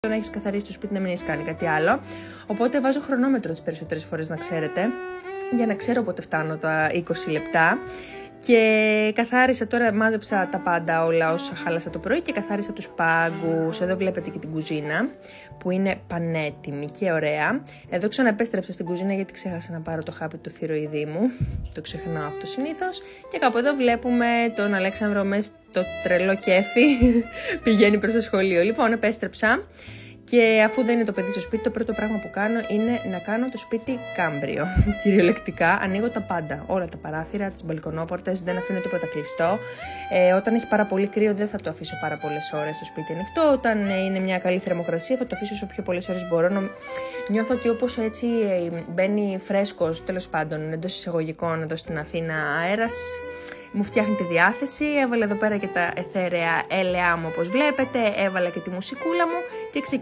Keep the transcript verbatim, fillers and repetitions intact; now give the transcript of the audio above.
να έχεις καθαρίσει το σπίτι, να μην έχεις κάνει κάτι άλλο. Οπότε βάζω χρονόμετρο τις περισσότερες φορές, να ξέρετε, για να ξέρω πότε φτάνω τα είκοσι λεπτά. Και καθάρισα τώρα, μάζεψα τα πάντα όλα όσα χάλασα το πρωί και καθάρισα τους πάγκους. Εδώ βλέπετε και την κουζίνα που είναι πανέτοιμη και ωραία. Εδώ ξαναεπέστρεψα στην κουζίνα γιατί ξέχασα να πάρω το χάπι του θηροειδή μου. Το ξεχνάω αυτό συνήθως. Και κάπου εδώ βλέπουμε τον Αλέξανδρο μες στο τρελό κέφι. Πηγαίνει προς το σχολείο. Λοιπόν, επέστρεψα. Και αφού δεν είναι το παιδί στο σπίτι, το πρώτο πράγμα που κάνω είναι να κάνω το σπίτι κάμπριο. Κυριολεκτικά, ανοίγω τα πάντα. Όλα τα παράθυρα, τις μπαλκονόπορτες, δεν αφήνω τίποτα κλειστό. Ε, όταν έχει πάρα πολύ κρύο, δεν θα το αφήσω πάρα πολλές ώρες στο σπίτι ανοιχτό. Όταν είναι μια καλή θερμοκρασία, θα το αφήσω όσο πιο πολλές ώρες μπορώ. Νιώθω ότι όπως έτσι μπαίνει φρέσκος, τέλος πάντων, εντός εισαγωγικών εδώ στην Αθήνα αέρας, μου φτιάχνει τη διάθεση. Έβαλα εδώ πέρα και τα εθέρεα έλαιά μου, όπως βλέπετε. Έβαλα και τη μουσικούλα μου και ξεκινάω.